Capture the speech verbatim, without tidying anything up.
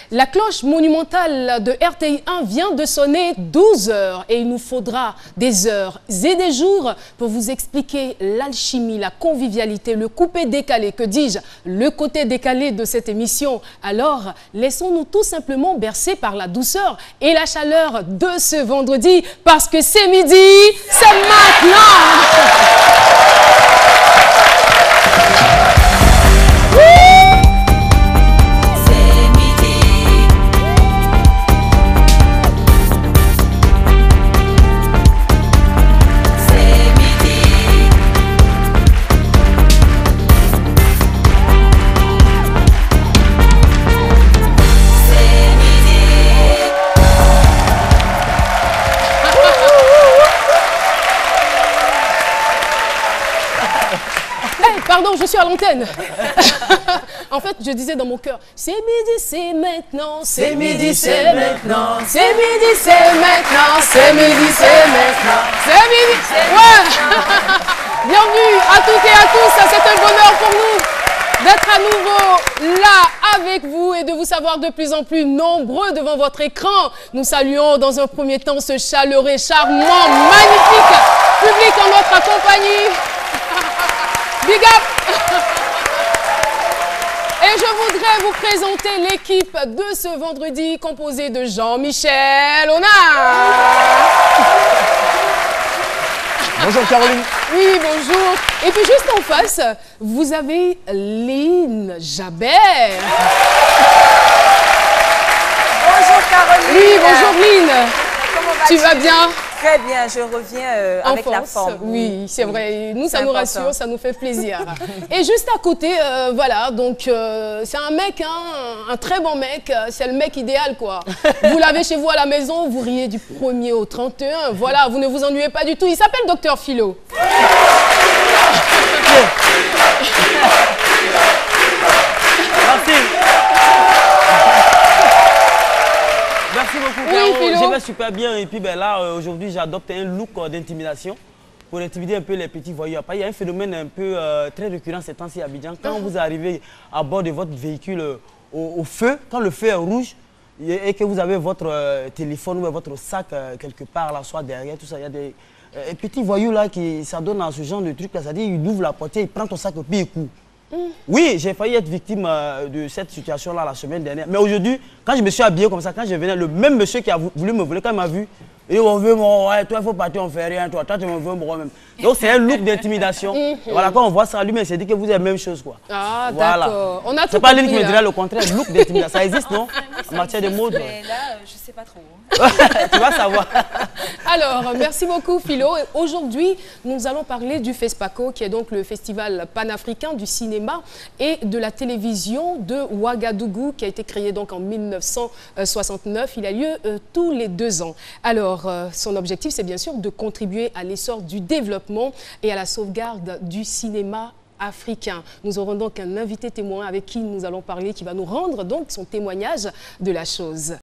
La cloche monumentale de R T I un vient de sonner douze heures et il nous faudra des heures et des jours pour vous expliquer l'alchimie, la convivialité, le coupé-décalé, que dis-je, le côté décalé de cette émission. Alors, laissons-nous tout simplement bercer par la douceur et la chaleur de ce vendredi parce que c'est midi, c'est maintenant. Pardon, je suis à l'antenne. En fait, je disais dans mon cœur, c'est midi, c'est maintenant, c'est midi, c'est maintenant, c'est midi, c'est maintenant, c'est midi, c'est maintenant, c'est midi, ouais. Bienvenue à toutes et à tous, c'est un bonheur pour nous d'être à nouveau là avec vous et de vous savoir de plus en plus nombreux devant votre écran. Nous saluons dans un premier temps ce chaleureux, charmant, magnifique public en notre compagnie. Big up! Et je voudrais vous présenter l'équipe de ce vendredi composée de Jean-Michel Honard. Bonjour Caroline. Oui, bonjour. Et puis juste en face, vous avez Lynn Jabert. Bonjour Caroline. Oui, bonjour Lynn. Comment vas-tu? Tu vas bien? Très bien, je reviens euh, avec force. la forme. Oui, c'est vrai. Nous, ça nous important. rassure, ça nous fait plaisir. Et juste à côté, euh, voilà, donc euh, c'est un mec, hein, un très bon mec. C'est le mec idéal, quoi. Vous l'avez chez vous à la maison, vous riez du premier au trente et un. Voilà, vous ne vous ennuyez pas du tout. Il s'appelle Docteur Philo. Merci. Merci beaucoup, Oui, Caro. Philo. Je vais super bien. Et puis ben, là, euh, aujourd'hui, j'adopte un look euh, d'intimidation pour intimider un peu les petits voyous. Après, il y a un phénomène un peu euh, très récurrent ces temps-ci à Abidjan. Quand vous arrivez à bord de votre véhicule euh, au, au feu, quand le feu est rouge et, et que vous avez votre euh, téléphone ou votre sac euh, quelque part, là, soit derrière, tout ça, il y a des euh, petits voyous là qui s'adonnent à ce genre de truc. C'est-à-dire, il ouvre la portière, il prend ton sac et puis il court. Mm. Oui, j'ai failli être victime euh, de cette situation-là la semaine dernière. Mais aujourd'hui, quand je me suis habillé comme ça, quand je venais, le même monsieur qui a voulu me voler, quand il m'a vu, il dit on veut mon, ouais, toi il faut partir, on fait rien, toi, toi tu me veux moi-même. Donc c'est un look d'intimidation. Mm-hmm. Voilà, quand on voit ça, lui, il s'est dit que vous êtes la même chose, quoi. Ah, voilà. D'accord. On a tout C'est pas lui qui me là. dirait le contraire, look d'intimidation. Ça existe, non? En matière de mode. Mais là, je sais pas trop. Tu vas savoir. Alors, merci beaucoup Philo. Aujourd'hui, nous allons parler du FESPACO, qui est donc le festival panafricain du cinéma et de la télévision de Ouagadougou, qui a été créé donc en mille neuf cent soixante-neuf. Il a lieu euh, tous les deux ans. Alors, euh, son objectif, c'est bien sûr de contribuer à l'essor du développement et à la sauvegarde du cinéma africain. Nous aurons donc un invité témoin avec qui nous allons parler, qui va nous rendre donc son témoignage de la chose.